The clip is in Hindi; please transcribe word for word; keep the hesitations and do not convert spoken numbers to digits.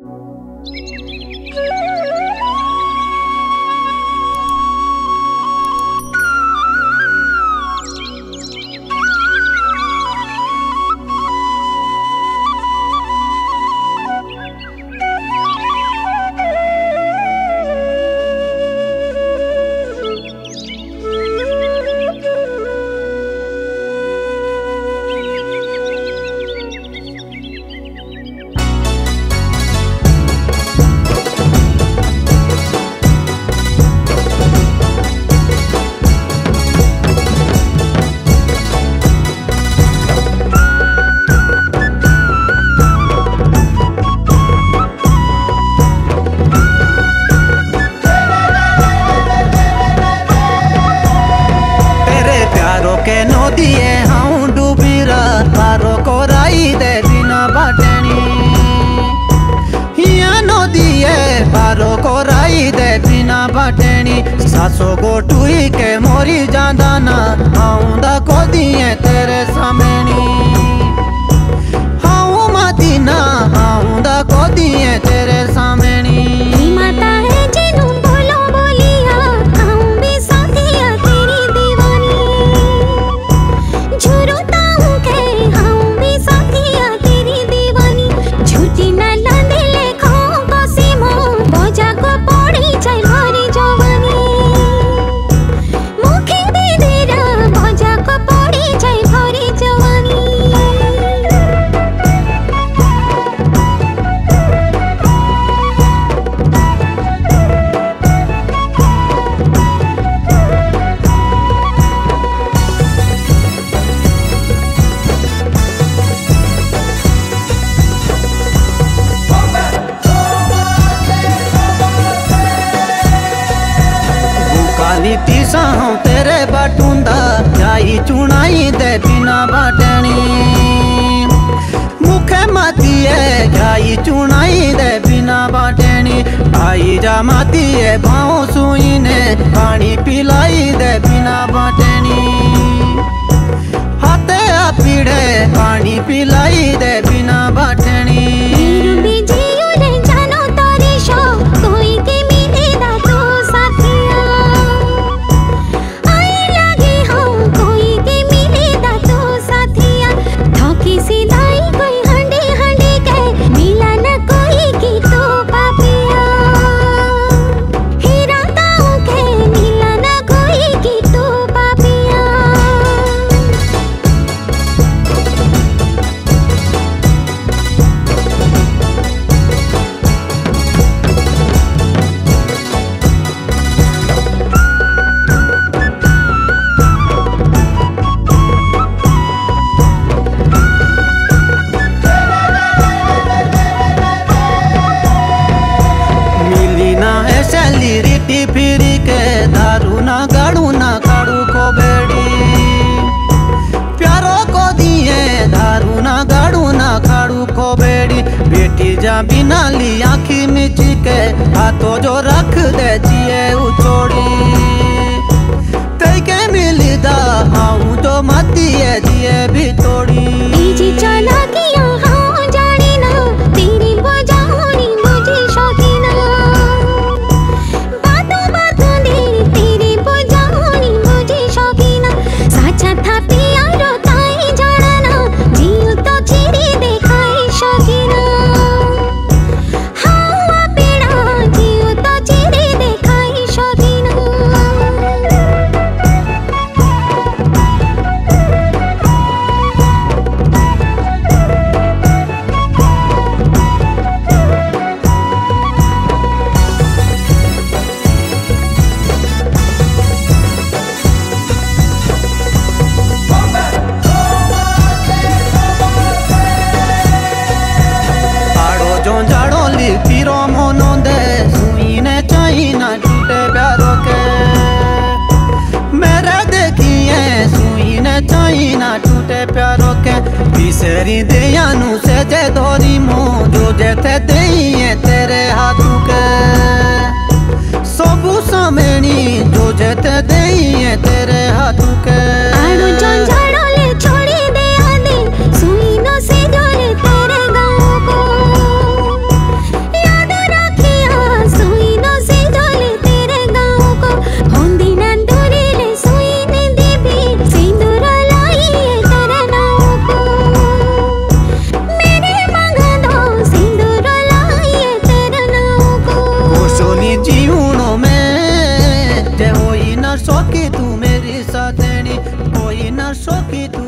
दिए हाँ डूबीरा पारो को राई दे बिना बाटनी हिया नदी है पारो को राई दे बिना बाटनी सासो गोटुई के मोरी जादाना आऊंदा को दिए तेरे सामनी हाँ मदीना आऊंदा को दिए तेरे सामनी माता है जिनु बोलो बोलिया आऊं भी साथिया तेरी दीवानी झुरुता हूँ के आऊं भी साथिया तेरी दीवानी झूठी न लाने लेखो को सीमो बोझा को पौड़ी चल भरी जवानी मुखे दे देरा बोझा को पौड़ी चल भरी जवानी तीसा हूँ तेरे बाटूंदा जाई चुनाई दे बिना बाटनी मुखे माती है जाई चुनाई दे बिना बाटनी आई जा माती है भाव सुई ने पानी पिलाई दे बिना बाटनी हाथे आ पीड़े पानी पिलाई दे बिना बाटनी फिरी के दारू ना गाड़ू ना काड़ू को बेड़ी प्यारो को दिए दारू ना गाड़ू ना खाड़ू को बेड़ी बेटी जा बिना ली आँखी मिची के हाथों जो रख दे जिए उछोड़ी ते के मिली दा आऊं तो मती है जिए भी तोड़ी चला किया हाँ जाने ना तेरी बजानी मुझे शौकीना पीरो मोनो दे सुई ने चाही ना टूटे प्यारो के मेरे देखिए सुई ने चाही ना टूटे प्यारो के बिसरी दे यानु से जे धोरी मो जो जेते देइए तेरे हाथों के सबू सामेनी जो जेते देइए तेरे हाथों के आड़ो जंजाड़ो ले छोड़ी दे आदे सुई नो से जोरे तेरे गाँव को सखी तू